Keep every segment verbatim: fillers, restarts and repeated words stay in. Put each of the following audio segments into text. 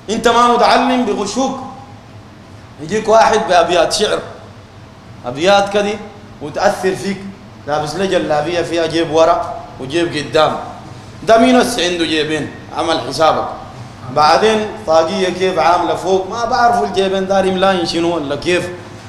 انت ما متعلم بغشوك. يجيك واحد بأبيات شعر، أبيات كذي وتأثر فيك، لابس لي جلابية فيها جيب ورا وجيب قدام، ده مين هسه عنده جيبين؟ عمل حسابك. بعدين طاقية كيف عاملة فوق، ما بعرفوا الجيبين داري ملاين شنو ولا كيف.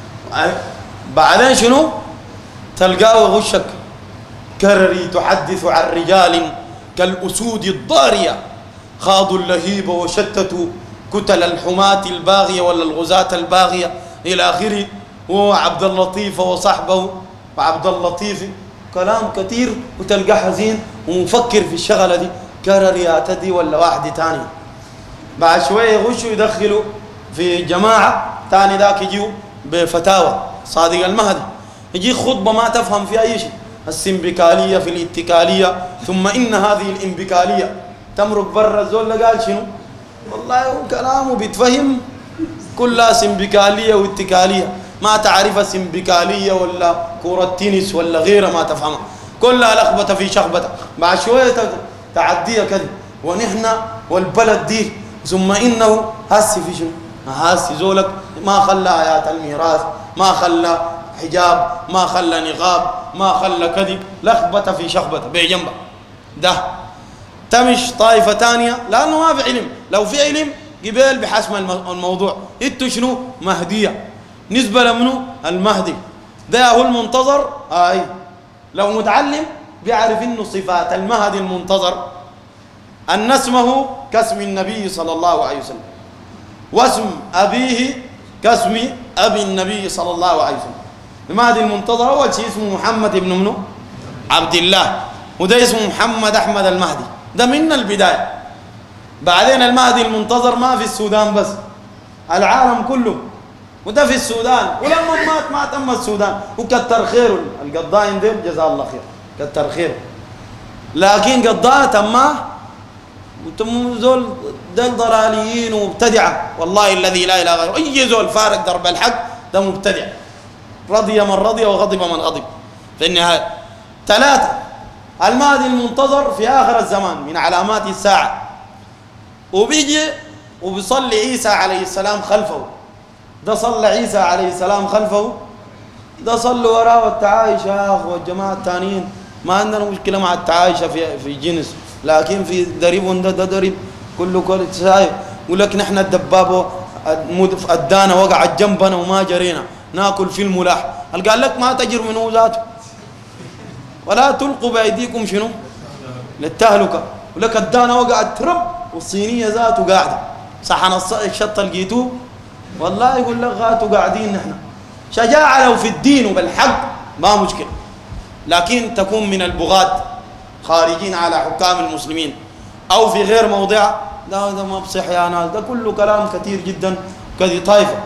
بعدين شنو؟ تلقاه غشك. كرري تحدث عن رجال كالأسود الضارية خاضوا اللهيب وشتتوا كتل الحماة الباغية ولا الغزاة الباغية إلى آخره. وعبد اللطيف وصحبه وعبد اللطيف كلام كثير، وتلقى حزين ومفكر في الشغلة دي. كرر يعتدي ولا واحد تاني، بعد شوية يغشوا يدخلوا في جماعة تاني، ذاك يجيوا بفتاوى صادق المهدي، يجي خطبة ما تفهم في أي شيء، السمبكالية في الاتكالية، ثم إن هذه الانبكالية تمرق برا. الزول قال شنو؟ والله كلامه بيتفهم كلها سمبكالية واتكالية، ما تعرف السمبكالية ولا كرة تنس ولا غيرها ما تفهمها، كلها لخبطة في شخبطة. بعد شوية تعديها كذا ونحن والبلد دي، ثم إنه هاسي في شنو؟ هاسي زولك ما خلى آيات الميراث، ما خلى حجاب، ما خلى نقاب، ما خلى كذب، لخبطة في شخبطة بجنبه. ده تمش طائفة تانية لأنه ما في علم، لو في علم قبل بحسم الموضوع. انتو شنو؟ مهدية، نسبة لمنو؟ المهدي، ده هو المنتظر. هاي لو متعلم بيعرف انه صفات المهدي المنتظر أن اسمه كاسم النبي صلى الله عليه وسلم، واسم أبيه كاسم أبي النبي صلى الله عليه وسلم. المهدي المنتظر أول شيء اسمه محمد بن منو؟ عبد الله، وده اسمه محمد أحمد المهدي، ده من البداية. بعدين المهدي المنتظر ما في السودان بس، العالم كله، وده في السودان، ولما مات ما تم السودان، وكتر خيره القضاين ديل جزاه الله خير، كتر خيره. لكن قضاء تماه وتم زول دل ضلاليين ومبتدعة، والله الذي لا إله غيره. أي زول فارق درب الحق ده مبتدع، رضي من رضي وغضب من غضب. في النهاية ثلاثة، المهدي المنتظر في آخر الزمان من علامات الساعة، وبيجي وبيصلي عيسى عليه السلام خلفه. ده صلى عيسى عليه السلام خلفه، ده صلى وراه التعايش يا أخوة. الجماعة الثانيين ما عندنا مشكلة مع التعايشة في في جنس، لكن في دريب ده ده دريب كله كل سايب. ولك نحن الدبابة الدانة وقعت جنبنا وما جرينا ناكل في الملاح. قال لك ما تجر منه ذاته، ولا تلقوا بأيديكم شنو؟ للتهلكة. ولك الدانة وقعت ترب والصينية ذاته قاعدة، صحن الشطة لقيتوه والله يقول لك غاتوا قاعدين. نحن شجاعة لو في الدين وبالحق ما مشكلة، لكن تكون من البغاة خارجين على حكام المسلمين أو في غير موضع، ده ده ما بصح يا ناس. ده كله كلام كثير جدا كذي طائفة.